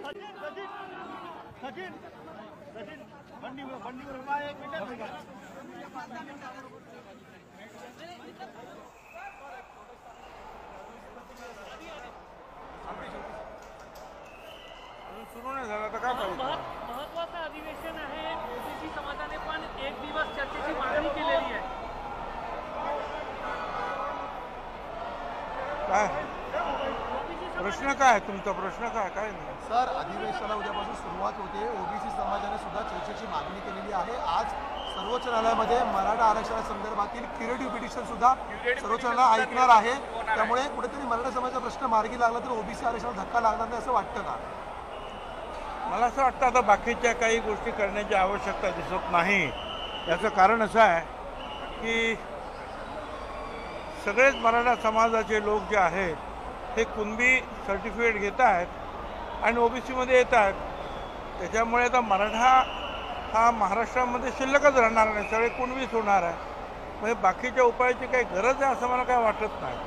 सुरू नाही झालं तर काय पाहिजे? महत्त्वाचं अधिवेशन आहे. ओबीसी समाजाने पण एक दिवस चर्चेची मागणी केलेली आहे. काय प्रश्न काय आहे तुमचा? प्रश्न काय काय नाही सर, अधिवेशनाला उद्यापासून सुरुवात होते. ओबीसी समाजाने सुद्धा चर्चेची मागणी केलेली आहे. आज सर्वोच्च न्यायालयामध्ये मराठा आरक्षणासंदर्भातील क्युरेटिव्ह पिटिशन सुद्धा सर्वोच्च न्यायालय ऐकणार आहे. त्यामुळे कुठेतरी मराठा समाजाचा प्रश्न मार्गी लागला तर ओबीसी आरक्षणाला धक्का लागणार नाही असं वाटतं का? मला असं वाटतं आता बाकीच्या काही गोष्टी करण्याची आवश्यकता दिसत नाही. याचं कारण असं आहे की सगळेच मराठा समाजाचे लोक जे आहेत हे कुणबी सर्टिफिकेट घेत आहेत आणि ओबीसीमध्ये येत आहेत. त्याच्यामुळे आता मराठा हा महाराष्ट्रामध्ये शिल्लकच राहणार नाही, सगळे कुणबीच होणार आहे. म्हणजे बाकीच्या उपायाची काही गरज आहे असं मला काय वाटत नाही.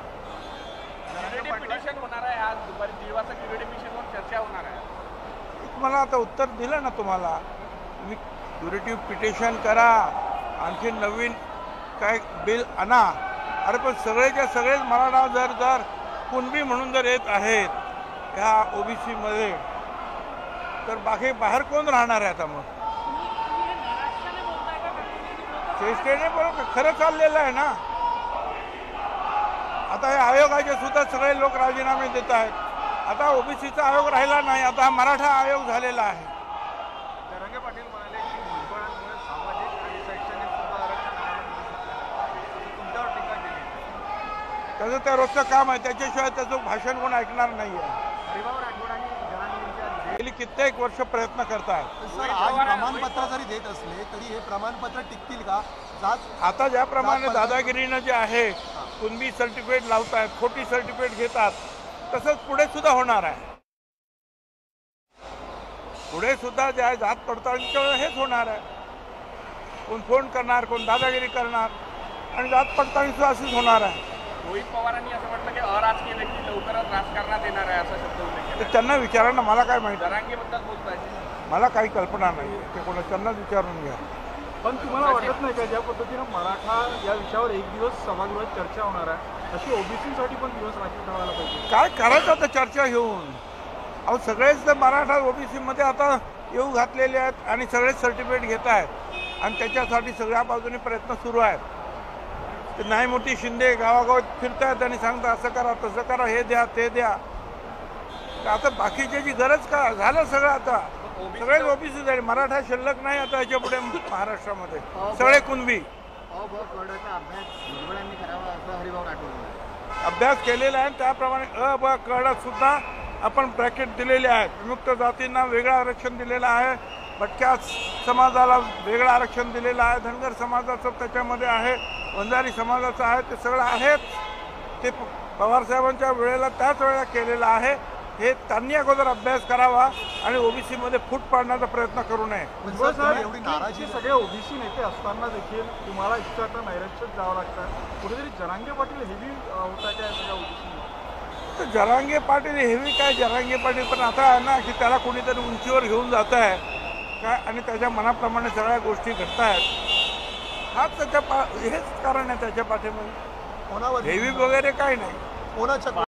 पिटिशन होणार आहे आज दुपारी 1:30 वाजता. क्युरेटिव्ह पिटिशनवर चर्चा होणार आहे. मला आता उत्तर दिलं ना तुम्हाला. तुम्ही क्युरेटिव्ह पिटिशन करा, आणखी नवीन काय बिल आणा. अरे पण सगळेच्या सगळेच मराठा जर कुणबी म्हणून जर येत आहेत ह्या ओबीसीमध्ये तर बाकी बाहेर कोण राहणार आहे आता? मग चेष्टेने बरोबर खरं चाललेलं आहे ना. आता हे आयोगाचे सुद्धा सगळे लोक राजीनामे देत आहेत. आता ओबीसीचा आयोग राहिला नाही, आता मराठा आयोग झालेला आहे. जरांगे पाटील म्हणाले की भुजबळांमुळे सामाजिक आणि शैक्षणिक सुद्धा आरक्षण तुमच्यावर टीका केली. त्याचं त्या रोजचं काम आहे, त्याच्याशिवाय त्याचं भाषण कोण ऐकणार नाही आहे. हरिभाऊ राठोड आणि जरांगे गेली कित्येक वर्ष प्रयत्न करतात. सर, आज प्रमाणपत्र जरी देत असले तरी हे प्रमाणपत्र टिकतील का? आता ज्याप्रमाणे दादागिरीनं जे आहे कुणबी सर्टिफिकेट लावतात, खोटी सर्टिफिकेट घेतात, तसंच पुढे सुद्धा होणार आहे. पुढे सुद्धा जे आहे जात पडताळणीचं हेच होणार आहे. कोण फोन करणार, कोण दादागिरी करणार आणि जात पडताळणी सुद्धा अशीच होणार आहे. रोहित पवारांनी असं म्हटलं की अराजकीय व्यक्ती लवकरच राजकारणात येणार आहे असा शब्द उल्लेख केला. तर त्यांना विचारा ना, मला काय माहिती. जरांगेबद्दल बोलताय? मला काही कल्पना नाही. ते कोणा त्यांनाच विचारून घ्या. पण तुम्हाला वाटत नाही का ज्या पद्धतीनं मराठा या विषयावर एक दिवस सभागृहात चर्चा होणार आहे अशी ओबीसीसाठी पण दिवस राखीव ठेवायला पाहिजे? काय करायचं आता चर्चा घेऊन? अहो सगळेच तर मराठा ओबीसीमध्ये आता येऊ घातलेले आहेत आणि सगळेच सर्टिफिकेट घेत आहेत आणि त्याच्यासाठी सगळ्या बाजूने प्रयत्न सुरू आहेत. ते नाही मोठी शिंदे गावागावात फिरतायत आणि सांगतात असं करा तसं करा, हे द्या ते द्या. आता बाकीच्याची गरज का? झालं सगळं. आता सगळेच ओबीसी झाले, मराठा शिल्लक नाही आता याच्या पुढे महाराष्ट्रामध्ये. सगळे कुणबी. अभ्यास केलेला आहे त्याप्रमाणे अ ब क सुद्धा आपण ब्रॅकेट दिलेले आहेत. विमुक्त जातींना वेगळं आरक्षण दिलेलं आहे, भटक्या समाजाला वेगळं आरक्षण दिलेलं आहे, धनगर समाजाचं त्याच्यामध्ये आहे, वंजारी समाजाचं आहे. ते सगळं आहेत. ते पवारसाहेबांच्या वेळेला त्याच वेळेला केलेलं आहे. हे त्यांनी अगोदर अभ्यास करावा आणि ओबीसीमध्ये फूट पाडण्याचा प्रयत्न करू नये. एवढी नाराजी सगळे ओबीसी नेते असताना देखील तुम्हाला इच्छाचा नैराश्यात जावं लागतं. कुठेतरी जरांगे पाटील हेवी होता काय सगळ्या ओबीसी? तर जरांगे पाटील हेवी काय? जरांगे पाटील पण आता आहे ना की त्याला कोणीतरी उंचीवर घेऊन जात आहे काय आणि त्याच्या मनाप्रमाणे सगळ्या गोष्टी घडत आहेत. हाच त्याच्या हेच कारण आहे त्याच्या पाठीमध्ये. हेवी वगैरे काही नाही. कोणाच्या